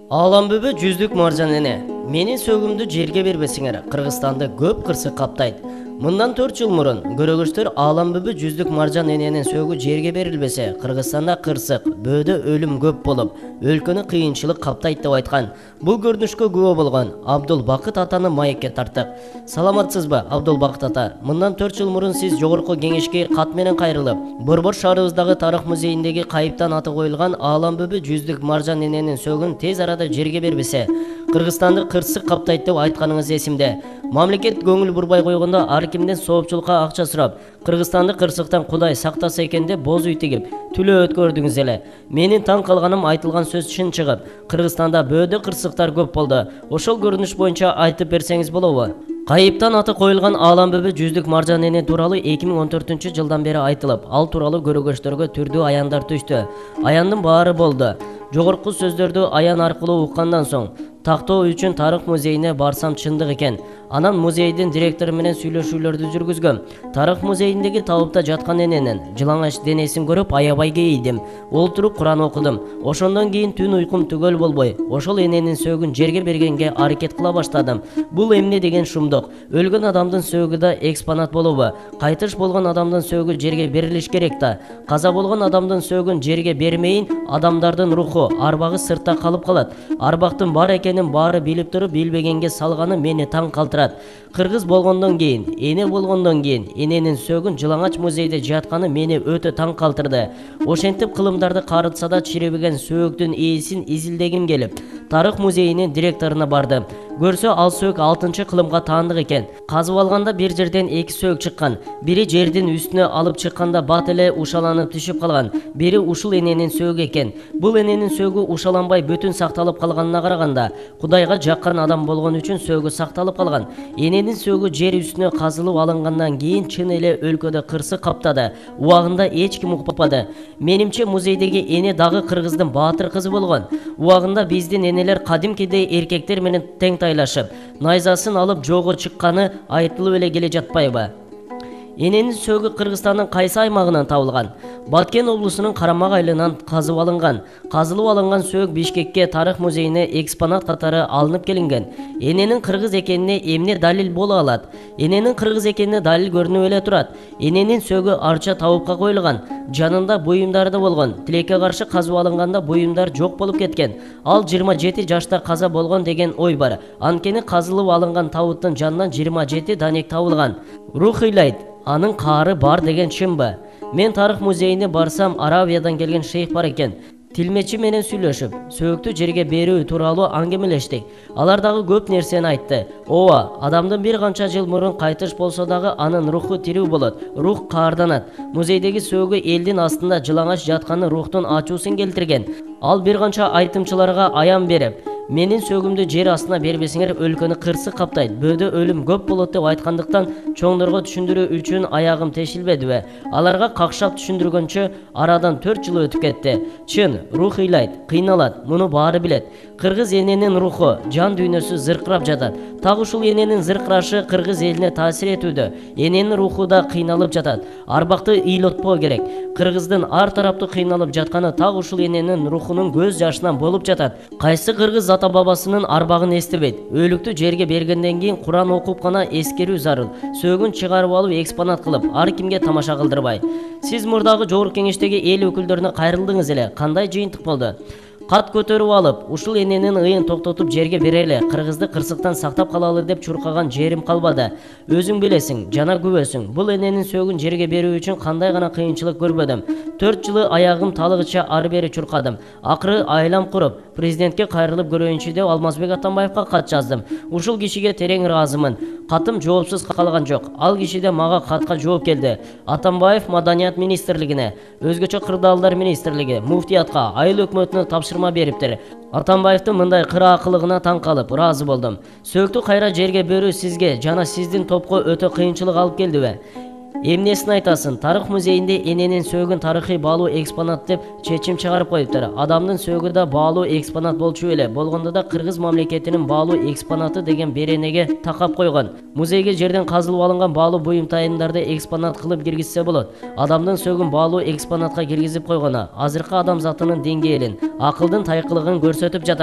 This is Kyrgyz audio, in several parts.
Ааламбүбү жүздүк маржан эне. Менин сөгүмдү жерге бербесиңер. Кыргызстанды көп кырсык каптайт. Мындан 4 жыл мурун көрөгөчтөр ааламбүбү жүздүк маржан эненин сөгү жерге берилбесе, Кыргызстанда кырсык, бөөдө өлүм көп болуп, өлкөнү кыйынчылык каптайт деп айткан. Бул көрүнүшкө күбө болгон Абдулбакыт атаны маекке тарттык. Саламатсызбы, Абдулбакыт ата? Мындан 4 жыл мурун сиз жогорку кеңешке кат менен кайрылып, Борбор шаарыбыздагы тарых музейиндеги кайыптан аты коюлган ааламбүбү жүздүк маржан эненин сөгүн тез арада жерге бербесе, Кыргызстанды кырсык каптайт деп айтканыңыз эсимде. Мамлекет көңүл бурбай койгондо ар кимден соопчулукка акча сурап, Кыргызстанды кырсыктан Кудай сактаса экен деп боз үй тигип, түлөө өткөрдүңүз эле. Менин таң калганым айтылган сөз чын чыгып, Кыргызстанда бөөдө кырсыктар көп болду. Ошол көрүнүш боюнча айтып берсеңиз болобу? Кайыптан аты коюлган ааламбүбү жүздүк маржан эне тууралуу 2014 жылдан бери айтылып, ал тууралуу көрөгөчтөргө түрдүү аяндар түштү. Аяндын баары болду. Жогорку сөздөрдү аян аркылуу уккандан соң, тактоо үчүн тарых музейине барсам чындык экен. Анан музейдин директору менен сүйлөшүүлөрдү жүргүзгөм. Тарых музейиндеги табытта жаткан эненин жылаңач денесин көрүп аябай кейидим. Олтуруп Куран окудум. Ошондон кийин түн уйкум түгөл болбой, ошол эненин сөөгүн жерге бергенге аракет кыла баштадым. Бул эмне деген шумдук? Өлгөн адамдын сөөгү да экспонат болобу? Кайтыш болгон адамдын сөөгү жерге берилиш керек да. Каза болгон адамдын сөөгүн жерге бермейин, адамдардын руху, арбагы сыртта калып калат. Арбактын бар экенин баары билип туруп, билбегенге салганы мени таң калтырат. Кыргыз болгондон кийин, эне болгондон кийин эненин сөөгүн жылаңач музейде жатканы мени өтө таң калтырды. Ошентип кылымдарды карытса да чиребеген сөөктүн ээсин изилдегим келип, тарых музейинин директоруна бардым. Көрсө ал сөөк 6-чы кылымга таандык экен. Казып алганда бир жерден 2 сөөк чыккан. Бири жердин үстүнө алып чыкканда бат эле ушаланып түшүп калган. Бири ушул эненин сөөгү экен. Бул эненин сөөгү ушаланбай бүтүн сакталып калганына караганда, Кудайга жаккан адам болгон үчүн сөөгү сакталып калган. Эненин сөөгү жер үстүнө казылып алынгандан кийин чын эле өлкөдө кырсык каптады. Убагында эч ким укпады. Менимче музейдеги эне дагы кыргыздын баатыр кызы болгон. Убагында биздин энелер кадимкидей эркектер менен тең тайлашып, найзасын алып жолго чыкканы айтылып эле келе жатпайбы? Эненин сөөгү Кыргызстандын кайсы аймагынан табылган? Баткен облусунун Карамак айылынан казып алынган. Казылып алынган сөök Бишкекке тарых музейине экспонат катары алынып келинген. Эненин кыргыз экенине эмне далил боло алат? Эненин кыргыз экенине далил көрүнүп эле турат. Эненин сөөгү арча табупка коюлган. Жанында буюмдары да болгон. Тилекке каршы казып алынганда буюмдар жок болуп кеткен. Ал 27 жашта каза болгон деген ой бар. Анткени казылып алынган табыттын жанынан 27 данек табылган. Рух ыйлайт. Анын каары бар деген чынбы? Мен тарых музейине барсам, Арабиядан келген шейх бар экен. Тилмечи менен сүйлөшүп, сөөктү жерге берүү тууралуу аңгемелештик. Алар дагы көп нерсени айтты. Ооба, адамдын бир канча жыл мурун кайтыш болсо дагы анын руху тирүү болот. Рух каарданат. Музейдеги сөөгү элдин астында жылаңач жатканы рухтун ачуусун келтирген. Ал бир канча айтымчыларга аян берип, менин сөөгүмдү жер астына бербесиңер өлкөнү кырсык каптайт, бөөдө өлүм көп болот деп айткандыктан чоңдорго түшүндүрүү үчүн аягым тешилбедиби? Аларга какшап түшүндүргөнчө арадан 4 жыл өтүп кетти. Чын, рух ыйлайт, кыйналат, муну баары билет. Кыргыз эненин руху, жан дүйнөсү зыркырап жатат. Так ушул эненин зыркырашы кыргыз элине таасир этүүдө. Эненин руху да кыйналып жатат. Арбакты ыйлотпоо керек. Кыргыздын ар тараптуу кыйналып жатканы так ушул эненин рухунун көз жашынан болуп жатат. Кайсы кыргыз ата бабасынын арбагын эстебейт. Өлүктү жерге бергенден кийин Куран окуп гана эскерүү зарыл. Сөөгүн чыгарып алып экспонат кылып, ар кимге тамаша кылдырбай. Сиз мурдагы жогорку кеңештеги эл өкүлдөрүнө кайрылдыңыз эле. Кандай жыйынтык болду? Кат көтөрүп алып, ушул эненин ыйын токтотуп жерге берели, кыргызды кырсыктан сактап калалы деп чуркаган жерим калбады. Өзүң билесиң, жана күбөсүң, бул эненин сөөгүн жерге берүү үчүн кандай гана кыйынчылык көрбөдүм. 4 жылы аягым талыгыча ары бери чуркадым. Акыры айлам куруп, президентке кайрылып көрөйүнчү деп Алмазбек Атамбаевга кат жаздым. Ушул кишиге терең ыраазымын. Катым жоопсуз калган жок. Ал кишиде мага катка жооп келди. Атамбаев Маданият министрлигине, өзгөчө кырдаалдар министрлиги, муфтиятка, айыл өкмөтүнө тапшырма бериптир. Атамбаевдин мындай кыраакылыгына таң калып, ыраазы болдум. Сөөктү кайра жерге берүү сизге жана сиздин топко өтө кыйынчылык алып келдиби? Эмнесин айтасың? Тарых музейинде эненин сөөгүн тарыхый баалуу экспонат деп чечим чыгарып коюптур. Адамдын сөөгү да баалуу экспонат болчу эле. Болгондо да кыргыз мамлекетинин баалуу экспонаты деген беренеге такап койгон. Музейге жерден казылып алынган баалуу буюм тайымдарды экспонат кылып киргизсе болот. Адамдын сөөгүн баалуу экспонатка киргизип койгону азыркы адамзатынын деңгээлин, акылдын тайкылыгын көрсөтүп жатат.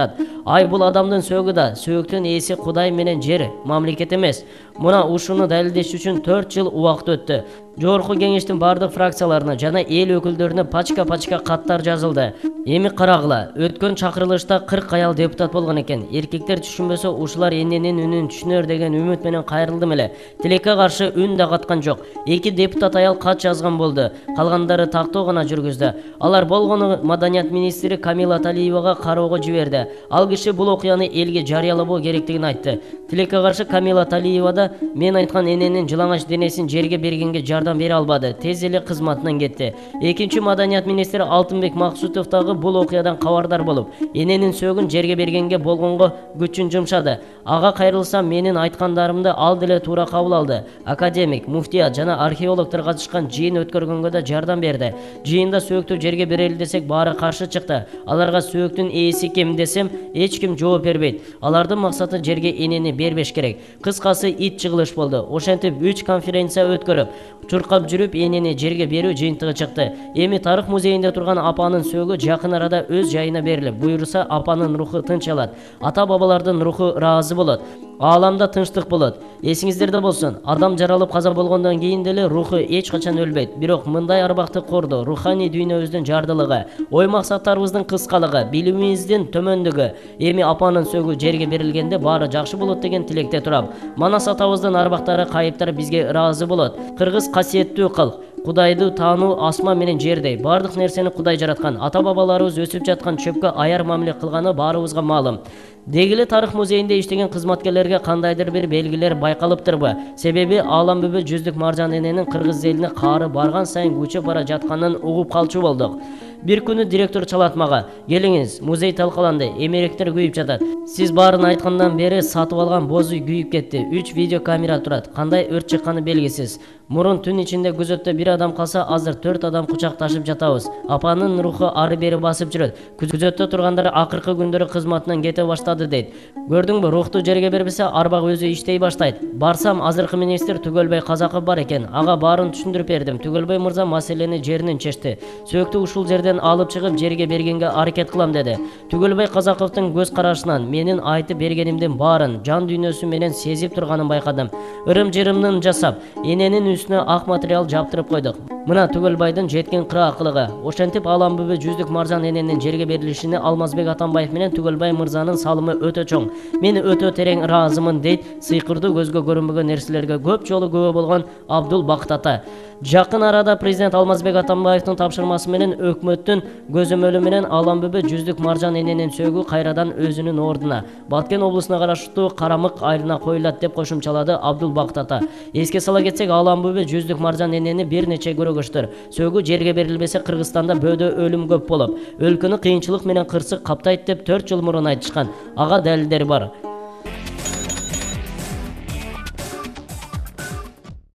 Ай бул адамдын сөөгү да, сөөктүн ээси Кудай менен жер, мамлекет эмес. Мына ушуну далилдеш үчүн 4 жыл убакыт өттү. Жогорку кеңештин бардык фракцияларына жана эл өкүлдөрүнө пачка каттар жазылды. Эми карагыла, өткөн чакырылышта 40 аял депутат болгон экен. Эркектер түшүнбөсө, ушулар эненин үнүн түшүнөр деген үмүт менен кайрылдым эле. Тилекке каршы үн да каткан жок. 2 депутат аял кат жазган болду. Калгандары тактоо гана жүргүздү. Алар болгону маданият министри Камила Талиевага кароого жиберди. Ал киши бул окуяны элге жарыялабоо керектигин айтты. Тилекке каршы Камила Талиева да мен айткан эненин жылаңач денесин жерге бергенге жардам бере албады. Тез эле кызматынан кетти. Экинчи маданият министри Алтынбек Максутов дагы бул окуядан кабардар болуп, эненин сөөгүн жерге бергенге болгонго күчүн жумшады. Ага кайрылсам, менин айткандарымды ал деле туура кабыл алды. Академик, муфтият жана археологдор катышкан жыйын өткөргөнгө да жардам берди. Жыйында сөөктү жерге берели десек, баары каршы чыкты. Аларга сөөктүн ээси ким десем, эч ким жооп бербейт. Алардын максаты жерге энени бербеш керек. Кыскасы ит жыгылыш болду. Ошентип 3 конференция өткөрүп, чуркап жүрүп энени жерге берүү жыйынтыгы чыкты. Эми тарых музейинде турган апанын сөөгү жакын арада өз жайына берилип, буйруса апанын руху тынч алат. Ата бабалардын руху ыраазы болот. Ааламда тынчтык болот. Эсиңиздерде болсун, адам жаралып каза болгондон кийин деле руху эч качан өлбөйт. Бирок мындай арбакты кордоо, руханий дүйнөбүздүн жардылыгы, ой максаттарыбыздын кыскалыгы, билимибиздин төмөндүгү. Эми апанын сөөгү жерге берилгенде баары жакшы болот деген тилекте турам. Манас атабыздын арбактары, кайыптары бизге ыраазы болот. Кыргыз касиеттүү калк. Кудайды таануу асма менен жердей. Бардык нерсени Кудай жараткан. Ата бабаларыбыз өсүп жаткан чөпкө аяр мамиле кылганы баарыбызга маалым. Дегиле тарых музейинде иштеген кызматкерлерге кандайдыр бир белгилер байкалыптырбы? Себеби аалам бүбү жүздүк маржан эненин кыргыз элине каары барган сайын күчөп бара жатканын угуп калчу болдук. Бир күнү директор чалат мага: "Келиңиз, музей талкаланды, эмеректер күйүп жатат. Сиз баарын айткандан бери сатып алган боз үй күйүп кетти. 3 видеокамера турат. Кандай өрт чыкканы белгисиз. Мурун түн ичинде күзөттө бир адам калса, азыр 4 адам кучакташып жатабыз. Апанын руху ары бери басып жүрөт. Күзөттө тургандар акыркы күндөрү кызматынан кете баштады" дейт. Көрдүңбү, рухту жерге бербесе, арбак өзү иштей баштайт. Барсам, азыркы министр Түгөлбай Казаков бар экен. Ага баарын түшүндүрүп бердим. Түгөлбай мырза маселени жеринен чечти. Сөөктү ушул жерден алып чыгып жерге бергенге аракет кылам деди. Түгөлбай Казаковдун көз карашынан менин айтып бергенимдин баарын жан дүйнөсү менен сезип турганын байкадым. Ырым-жырымдын жасап, эненин үстүнө ак материал жаптырып койдук. Мына Түгөлбайдын жеткен кыраакылыгы. Ошентип аалам бүбү жүздүк маржан эненин жерге берилишине Алмазбек Атамбаев менен Түгөлбай мырзанын салымы өтө чоң. Мен өтө терең ыраазымын дейт сыйкырдуу көзгө көрүнбөгөн нерселерге көп жолу күбө болгон Абдул Бакыт ата. Жакын арада президент Алмазбек Атамбаевдин тапшырмасы менен өкмөттүн көзөмөлү менен аалам бүбү жүздүк маржан эненин сөөгү кайрадан өзүнүн ордуна, Баткен облусуна караштуу Карамык айылына коюлат деп кошумчалады Абдул Бакыт ата. Эске сала кетсек, аалам бүбү жүздүк маржан энени бир нече көрөгөчтөр. Сөөгү жерге берилбесе, Кыргызстанда бөөдө өлүм көп болуп, өлкөнү кыйынчылык менен кырсык каптайт деп 4 жыл мурун айтышкан. Ага далилдер бар.